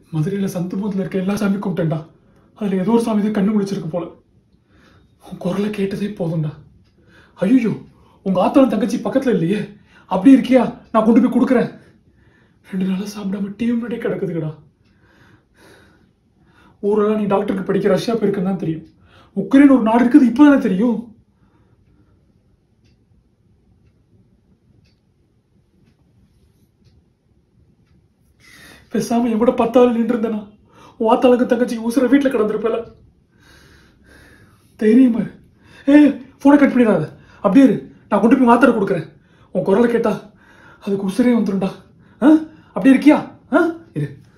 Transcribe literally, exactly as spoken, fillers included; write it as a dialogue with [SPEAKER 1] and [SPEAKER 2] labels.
[SPEAKER 1] மதுரையில் சந்துபூத்தில் இருக்க எல்லா சாமி கும்பிட்டேன்டா. அதில் ஏதோ ஒரு சாமி தான் கண்ணு முடிச்சிருக்கு போல. உன் குரலை கேட்டதே போதும்டா. ஐயோ, உங்கள் ஆத்தாலும் தங்கச்சி பக்கத்தில் இல்லையே, அப்படி இருக்கியா? நான் கொண்டு போய் கொடுக்குறேன். ரெண்டு நாளாக சாப்பிடாம டிவி முன்னாடியே கிடக்குதுக்கடா. ஊரெல்லாம் நீ டாக்டருக்கு படிக்க ரஷ்யா போயிருக்குன்னு தான் தெரியும். உக்ரைன் ஒரு நாடு இருக்குது இப்போ தானே தெரியும். பேசாம என் கூட பத்தாள் நின்று இருந்தேனா வாத்தாளுக்கு தங்கச்சிக்கு ஊசுற வீட்டில் கிடந்திருப்பல. தைரியமா ஏ போனை கட் பண்ணிடாத, அப்படியே இரு, நான் கொண்டு போய் மாத்திரை கொடுக்குறேன். உன் குரலை கேட்டா அதுக்கு உசுரே வந்துடும்டா. ஆ அப்படியே இருக்கியா? ஆ இரு.